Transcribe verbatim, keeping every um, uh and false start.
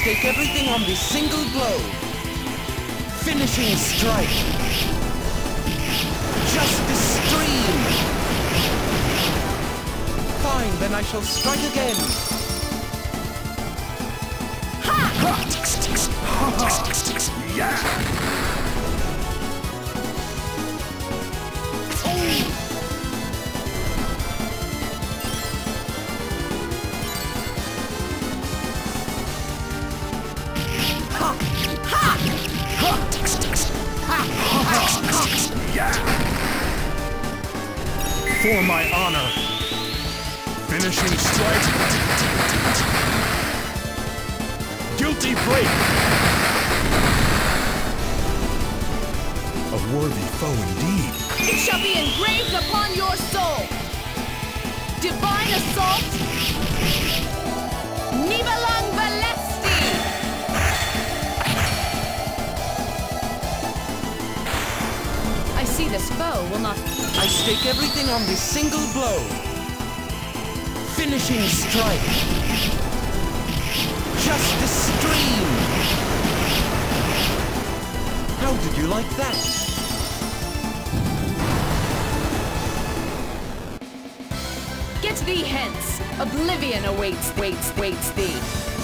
stake everything on this single blow. Finishing strike. Justice stream. Fine, then I shall strike again. Ha! Yeah! For my honor. Finishing strike. Guilty break. A worthy foe indeed. It shall be engraved upon your soul. Divine assault. Nivalang Valesti. I see this foe will not... I stake everything on this single blow. Finishing strike. Justice stream. How did you like that? Get thee hence. Oblivion awaits, waits, waits thee.